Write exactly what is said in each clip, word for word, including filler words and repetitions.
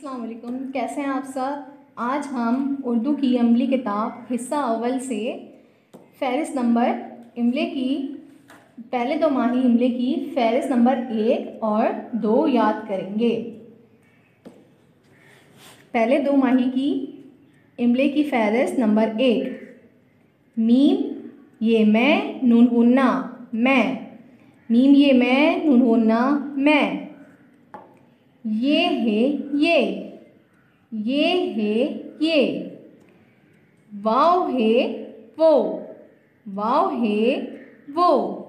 अस्सलाम वालेकुम, कैसे हैं आप सब। आज हम उर्दू की इमली किताब हिस्सा अव्वल से फ़हरिस्त नंबर इमले की पहले दो माही इमले की फ़हरिस्त नंबर एक और दो याद करेंगे। पहले दो माही की इमले की फ़हरिस्त नंबर एक, मीम ये मैं, नून गुन्ना मैं, मीम ये मैं, नून गुन्ना मैं। ये है ये, ये है ये, वाव है वो, वाव है वो।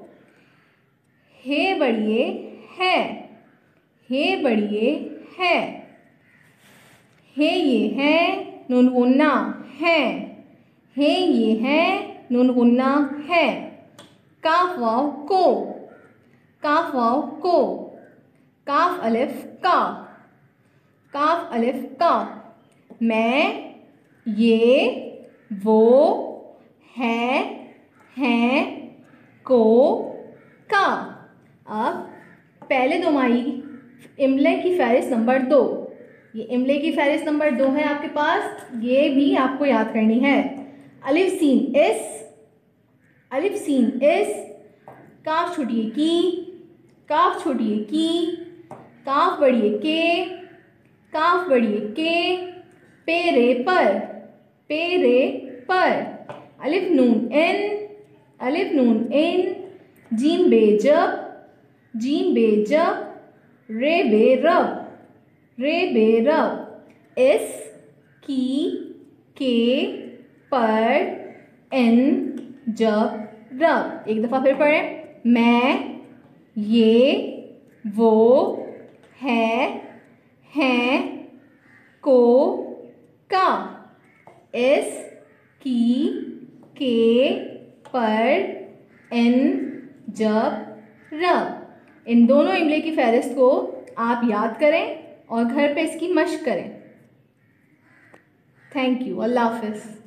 हे बढ़िए है, हे बढ़िए है, हे ये है, नून गुन्ना है, हे ये है, नून गुन्ना है। काफ वाव को, काफ वाव को, काफ अलिफ का, काफ अलिफ का। मैं ये वो है हैं को का। अब पहले दो माही इमले की फ़हरिस्त नंबर दो, ये इमले की फ़हरिस्त नंबर दो है आपके पास, ये भी आपको याद करनी है। अलिफ सीन इस, अलिफ सीन इस, काफ छोटिए की, काफ छोटिए की, काफ बड़िए के, काफ बड़िए के, पेरे पर, पेरे पर। अलिफ नून इन, अलिफ नून इन, जीम बेजब, जीम बेजब, रे बेरब, रे बेरब। इस की के पर इन जब रब। एक दफ़ा फिर पढ़ें। मैं ये वो है हैं को का। इस की के पर इन जब रब। इन दोनों इमले की फ़हरिस्त को आप याद करें और घर पे इसकी मश्क करें। Thank you. अल्लाह हाफ़िज़।